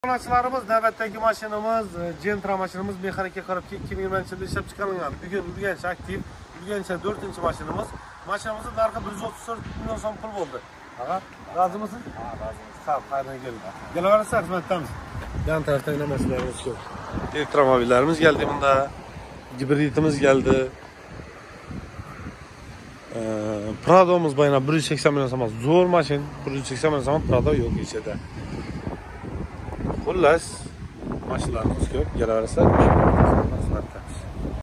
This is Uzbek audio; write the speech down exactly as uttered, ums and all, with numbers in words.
Onachilarimiz navbatdagi mashinamiz Gentra mashinamiz mexanika qarabki ikki ming yigirmanchi yilda ishlab chiqarilgan. Bugun urgancha aktiv, urgancha to'rtinchi mashinamiz. Mashinamizning narxi bir yuz o'ttiz to'rt million so'm pul bo'ldi. Aha, rozimisiz? Ha, rozimiz. Xo'p, qayerdan keldi? Kelaverasiz, xizmatdamiz. Yan tarafdan mashinamiz ko'p. Elektromobillarimiz geldi bunda. Gibridimiz geldi. Ee, Prado'miz bayına bir yuz seksen million so'm. Zo'r mashin, bir yuz seksen million so'm Prado yo'q ichida. Xullas, mashinalarimiz ko'p, kelaverasizlar.